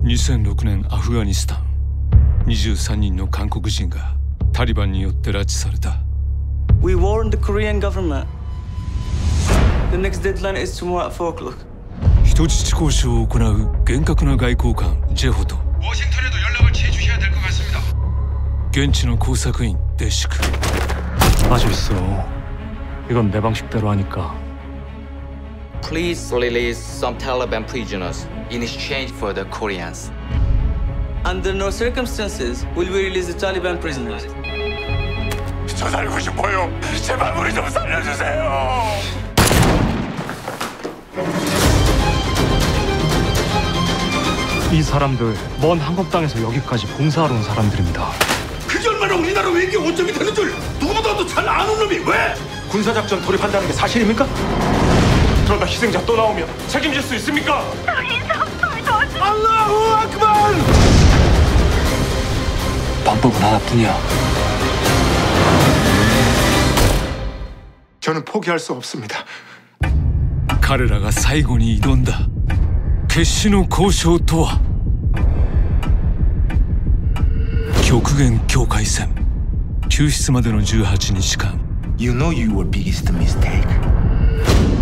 2006年アフガニスタン23人の韓国人がタリバンによって拉致された。 We warned the Korean government. The next deadline is tomorrow at 4 o'clock. 人質交渉を行う厳格な外交官ジェホと 워싱턴에도 연락을 취해주셔야 될 것 같습니다. 現地の工作員デシク. 아주 있어. 이건 내 방식대로 하니까. Please release some Taliban prisoners in exchange for the Koreans. Under no circumstances will we release the Taliban prisoners. 저 살고 싶어요. 제발 우리 좀 살려주세요. 이 사람들 먼 한국 땅에서 여기까지 봉사하러 온 사람들입니다. 그게 얼마나 우리나라 외교에 오점이 되는 줄 누구보다도 잘 아는 놈이 왜? 군사작전 돌입한다는 게 사실입니까? 그러다 희생자 또 나오면 책임질 수 있습니까? 알라후 아크발! 방법은 하나뿐이야. 저는 포기할 수 없습니다. 彼らが最後に挑んだ決死の交渉とは。極限境界線、救出までの18日間。 You know you were biggest mistake.